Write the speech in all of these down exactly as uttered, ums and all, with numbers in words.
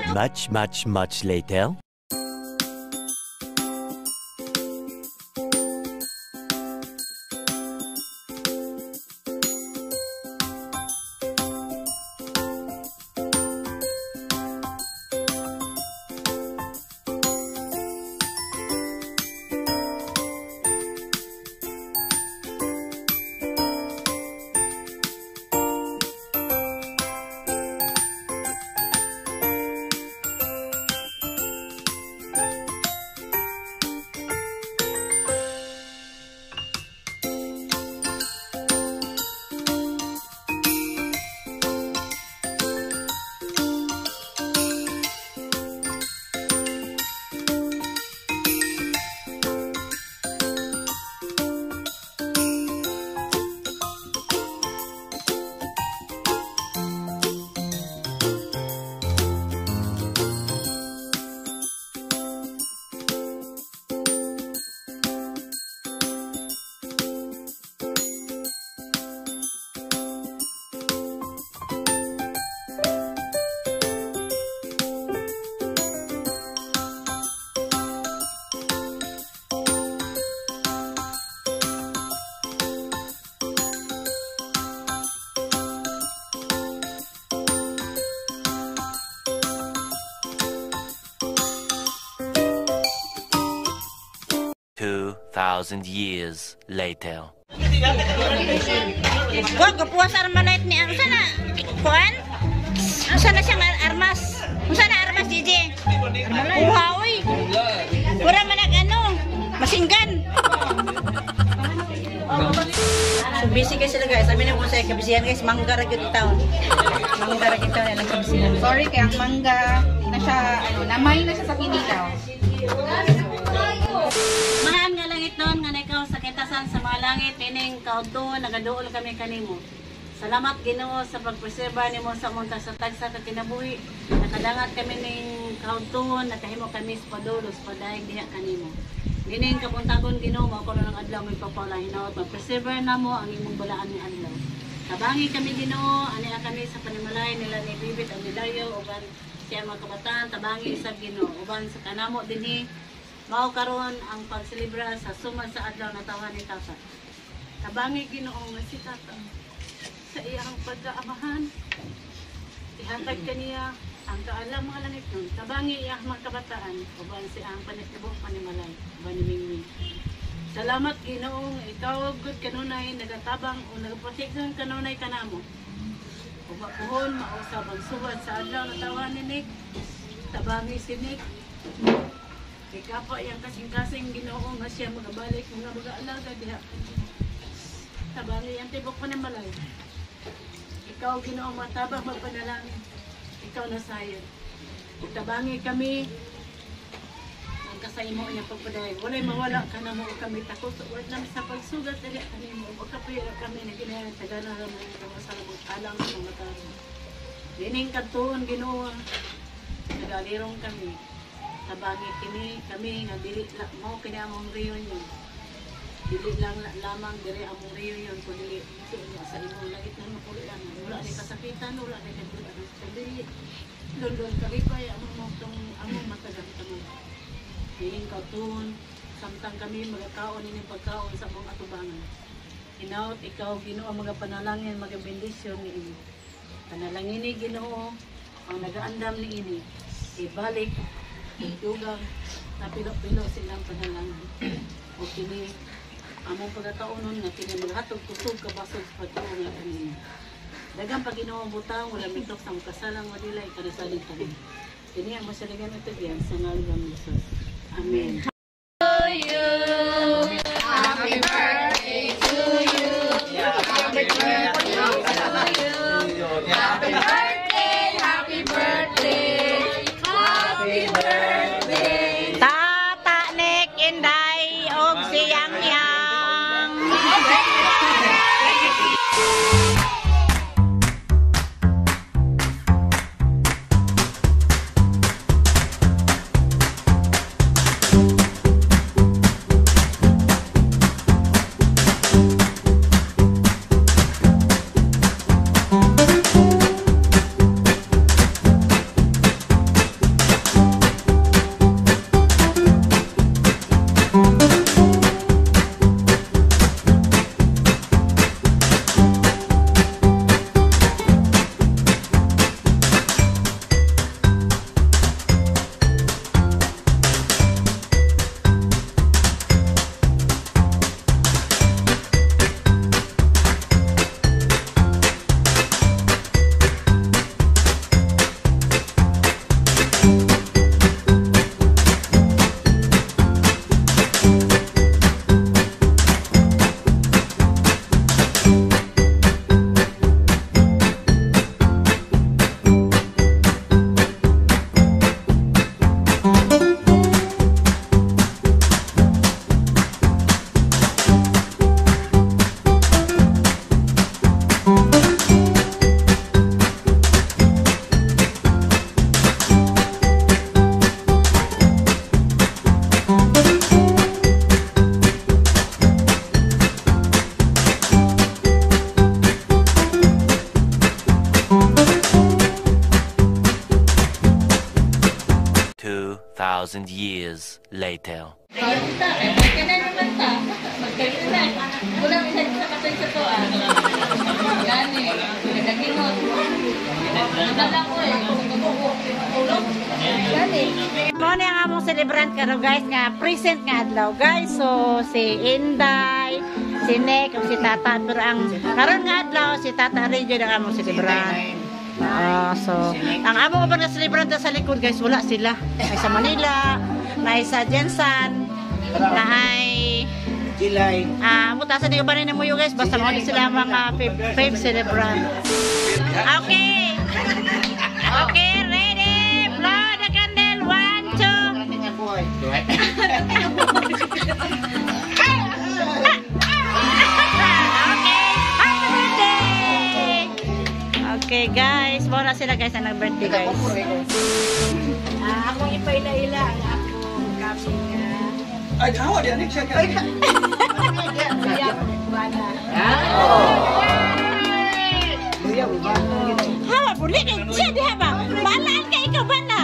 Much, much, much later. Two thousand years later. Wag kapuas armanite ni ang sana. Kuan? Ang sana siyang armas. Ang sana armas D J. Uhaoy. Pura man nag ano, masinggan. So busy guys sila guys. Sabi na po sa kabisihan guys, mangga ra gyud taon. Mangga ra gyud taon lang kabisihan. Sorry kay ang mangga na siya ano, namay na siya sa kinilaw. Mahaan nga langit noon nga ikaw sa kitasan sa mga langit ining kaudto nagaduol kami kanimo. Salamat Ginoo sa pagpreserba nimo sa among sa tagsa ka kinabuhi. Nakadangat kami ning kaudto nakahimo kami sa padulos padaig diha kanimo. Dining kapuntagon Ginoo mao kuno ng adlaw may papalahinawat magpreserba namo ang imong balaan ni adlaw. Tabangi kami Ginoo ani kami sa panimalay nila ni Bibit ang Nilayo uban siya mga kabataan tabangi sa Ginoo uban sa kanamo dinhi mao karon ang pagselebra sa sumad sa adlaw na tawa ni Tata. Tabangi Ginoo nga si Tata sa iyang pagkaamahan. Ihatag kaniya ang kaalam mga langit nun. Tabangi iyang mga kabataan uban si ang panitibok panimalay uban ni Mingming. Salamat Ginoo nga ikaw gud kanunay nagatabang o nagaproteksyon kanunay kanamo. Uba puhon mausab ang sumad sa adlaw na tawa ni Nick. Tabangi si Nick. Ikapa yung kasing-kasing Ginoo nga siya magabalik mga mag-aalaga diha. Tabangi ang tibok panimalay. Ikaw Ginoo matabang magpanalangin. Ikaw na sayod. Tabangi kami ang kasaymo niya pagpaday. Walay mawala ka na mo kami takot. Wala lang sa pagsugat dali kanimo. O kapira kami na ginayan tagana ra man nga masalabot alang sa mga tao. Dining kadtuon Ginoo nagalirong kami. Tabangi kini kami nga dili mo kini among reunion. Dili lang lamang diri among reunion kun dili sa imong langit na mapuli lang. Wala ni kasakitan, wala ni kadulan. Dili london kalipay among motong among matagang kami. Diing katun samtang kami magakaon ini pagkaon sa among atubangan. Hinaut ikaw Ginoo mga panalangin mga bendisyon niini. Panalangin ni Ginoo ang nagaandam niini. Ibalik dugang na pilo-pilo silang panalangin. O kini among pagkakaunon nga kini maghatog kusog kabasog sa pagtuong nga kanina. Dagang pag Ginoo butang wala mitok sa kasalang wadilay kanasalig kami. Kini ang masaligan ito diyan sa ngalan ni Jesus. Amen. Happy birthday to you. Happy birthday to you. Happy birthday, happy birthday. Happy birthday. Tata Nick Inday og siyang yang. thousand years later. Mo na ang among celebrant karon guys nga present nga adlaw guys. So si Inday, si Nek, ug si Tata, pero ang karon nga adlaw si Tata Reggie ang among celebrant. Ah, so ang among uban nga celebrant sa likod guys wala sila. Ay sa Manila, na sa Jensan, na ay Kilay. ah mutasan ni uban ni mo guys basta mo sila ang mga fave, fave celebrant. Okay. Okay, ready? Blow the candle. One, two. Okay, guys. Muna sila guys ang nag-birthday guys. Ah, akong ipaila-ila ang akong kapsong nga. Ay, awa di anik siya kay. Hawa, bulit eh. Siya di haba. Balaan ka ikaw ba na?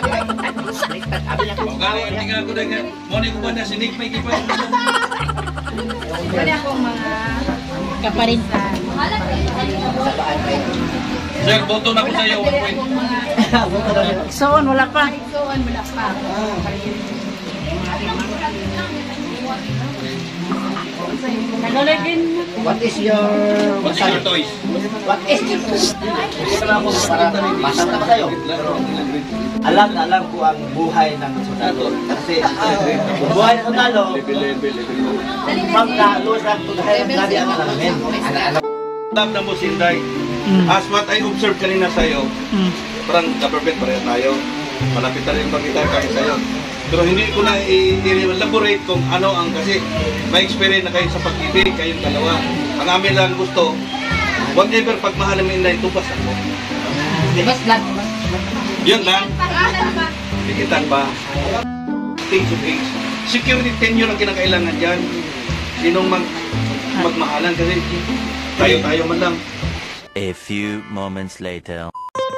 Gani ang tinggal ko dengan mo ni ko ba na sinig may gipay. Wala akong mga Kaparinsan. Sir, boto na ko sa iyo one point. Soon, wala pa. isuon mo na pa. Nagalagin. What is your What's your toys? what is your Ito na ako para masang na tayo. Alam na alam ko ang buhay ng sundalo. Kasi ang buhay ng sundalo, pag naluwas ang pagkahay ng grabe ang alamin. Love na mo Sinday. As what I observed kanina sa iyo, parang ka-perfect pareho tayo. Malapit na rin pagkita kami sa iyo. Pero hindi ko na i-elaborate kung ano ang kasi may experience na kayo sa pag-ibig, kayong dalawa. Ang amin lang gusto, whatever pagmahal namin na itupas ako. Bas lang. Yun lang. Tikitan ba? Things of age. Security tenure ang kinakailangan dyan. Sinong mag magmahalan kasi tayo-tayo man lang. A few moments later.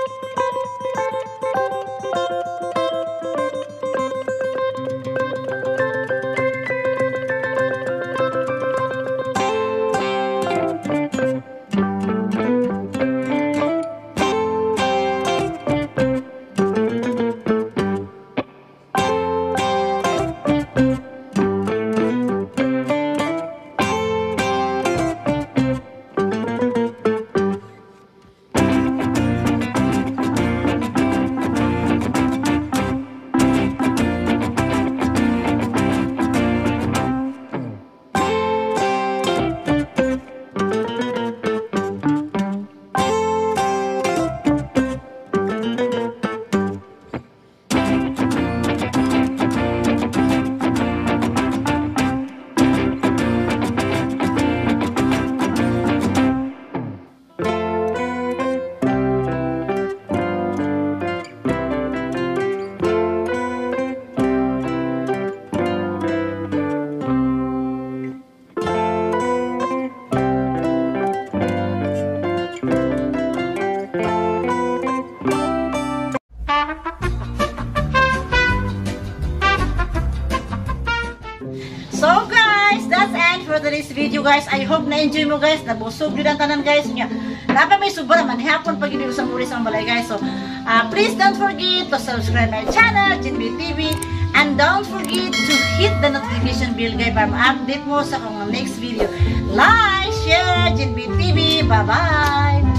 So guys, that's it for today's video guys. I hope na-enjoy mo guys. Nabusog yun ang tanan guys. Napa may sobra man. Hapon pag hindi usang ulis ang balay guys. So uh, please don't forget to subscribe my channel, Jinbi T V. And don't forget to hit the notification bell guys para ma-update mo sa akong next video. Like, share, Jinbi T V. Bye-bye!